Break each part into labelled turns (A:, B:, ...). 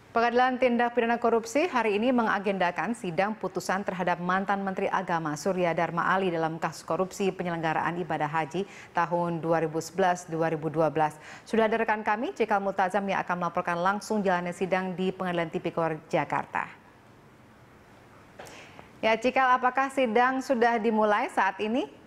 A: Pengadilan Tindak Pidana Korupsi hari ini mengagendakan sidang putusan terhadap mantan Menteri Agama Surya Dharma Ali dalam kasus korupsi penyelenggaraan ibadah haji tahun 2011-2012. Sudah ada rekan kami, Cikal Multazam, yang akan melaporkan langsung jalannya sidang di Pengadilan Tipikor Jakarta. Ya, Cikal, apakah sidang sudah dimulai saat ini?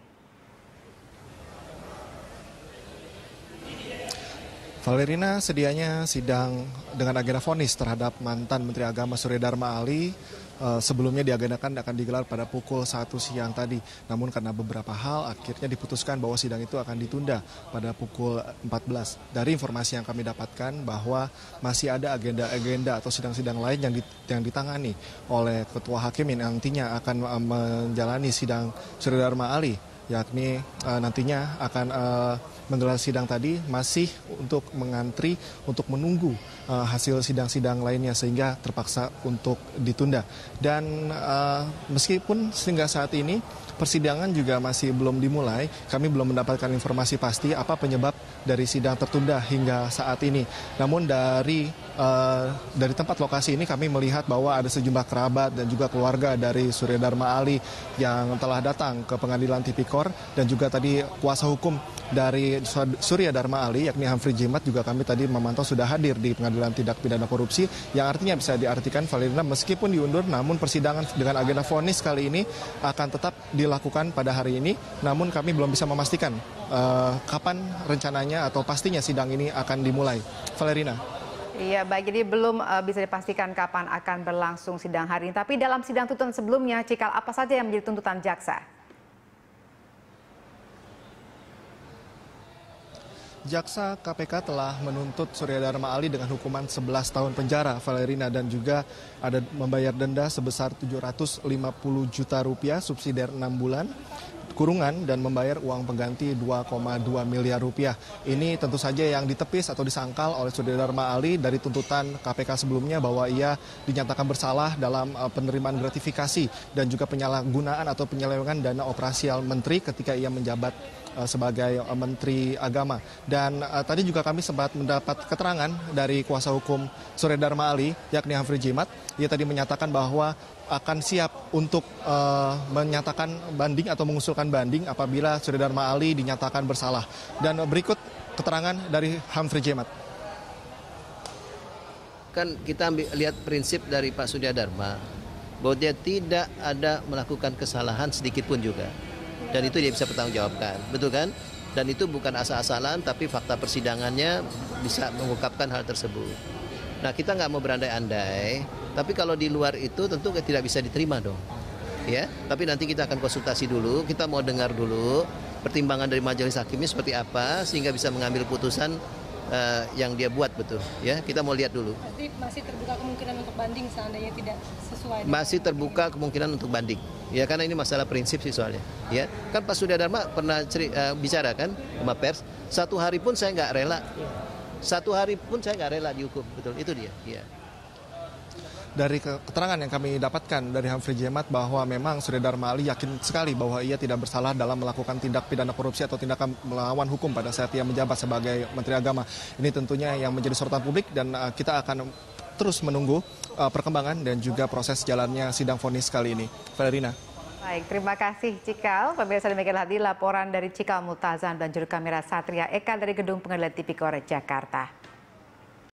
B: Valerina, sedianya sidang dengan agenda vonis terhadap mantan Menteri Agama Surya Dharma Ali sebelumnya diagendakan akan digelar pada pukul 1 siang tadi. Namun karena beberapa hal akhirnya diputuskan bahwa sidang itu akan ditunda pada pukul 14. Dari informasi yang kami dapatkan bahwa masih ada agenda-agenda atau sidang-sidang lain yang ditangani oleh Ketua Hakim yang nantinya akan menjalani sidang Surya Dharma Ali, yakni nantinya akan menggelar sidang tadi masih untuk mengantri untuk menunggu hasil sidang-sidang lainnya sehingga terpaksa untuk ditunda. Dan meskipun hingga saat ini persidangan juga masih belum dimulai, kami belum mendapatkan informasi pasti apa penyebab dari sidang tertunda hingga saat ini. Namun dari tempat lokasi ini kami melihat bahwa ada sejumlah kerabat dan juga keluarga dari Surya Dharma Ali yang telah datang ke Pengadilan Tipikor, dan juga tadi kuasa hukum dari Surya Dharma Ali yakni Humphrey Jimat juga kami tadi memantau sudah hadir di Pengadilan Tindak Pidana Korupsi, yang artinya bisa diartikan, Valerina, meskipun diundur namun persidangan dengan agenda vonis kali ini akan tetap dilakukan pada hari ini. Namun kami belum bisa memastikan kapan rencananya atau pastinya sidang ini akan dimulai. Valerina.
A: Iya, baik. Jadi belum bisa dipastikan kapan akan berlangsung sidang hari ini. Tapi dalam sidang tuntutan sebelumnya, Cikal, apa saja yang menjadi tuntutan jaksa?
B: Jaksa KPK telah menuntut Surya Dharma Ali dengan hukuman 11 tahun penjara, Valerina, dan juga ada membayar denda sebesar 750 juta rupiah, subsidiar 6 bulan kurungan, dan membayar uang pengganti 2,2 miliar rupiah. Ini tentu saja yang ditepis atau disangkal oleh Surya Dharma Ali dari tuntutan KPK sebelumnya bahwa ia dinyatakan bersalah dalam penerimaan gratifikasi dan juga penyalahgunaan atau penyelewengan dana operasial menteri ketika ia menjabat sebagai Menteri Agama. Dan tadi juga kami sempat mendapat keterangan dari kuasa hukum Surya Dharma Ali yakni Humphrey Jimat. Ia tadi menyatakan bahwa akan siap untuk menyatakan banding atau mengusulkan banding apabila Surya Dharma Ali dinyatakan bersalah. Dan berikut keterangan dari Humphrey Jimat.
C: Kan kita lihat prinsip dari Pak Surya Dharma bahwa dia tidak ada melakukan kesalahan sedikit pun juga. Dan itu dia bisa bertanggungjawabkan, betul kan? Dan itu bukan asal-asalan, tapi fakta persidangannya bisa mengungkapkan hal tersebut. Nah, kita nggak mau berandai-andai, tapi kalau di luar itu tentu tidak bisa diterima dong. Ya, tapi nanti kita akan konsultasi dulu, kita mau dengar dulu pertimbangan dari majelis hakimnya seperti apa, sehingga bisa mengambil putusan yang dia buat, betul. Ya, kita mau lihat dulu.
D: Jadi masih terbuka kemungkinan untuk banding seandainya tidak sesuai.
C: Masih terbuka kemungkinan untuk banding. Ya, karena ini masalah prinsip sih soalnya. Ya, kan Pak Surya Dharma pernah bicara kan sama pers, 1 hari pun saya nggak rela. 1 hari pun saya nggak rela dihukum, betul. Itu dia. Ya.
B: Dari keterangan yang kami dapatkan dari Humphrey Jimat bahwa memang Surya Dharma Ali yakin sekali bahwa ia tidak bersalah dalam melakukan tindak pidana korupsi atau tindakan melawan hukum pada saat ia menjabat sebagai Menteri Agama. Ini tentunya yang menjadi sorotan publik, dan kita akan terus menunggu perkembangan dan juga proses jalannya sidang vonis kali ini. Valerina.
A: Baik, terima kasih Cikal. Pemirsa, demikian tadi laporan dari Cikal Multazam dan juru kamera Satria Eka dari Gedung Pengadilan Tipikor Jakarta.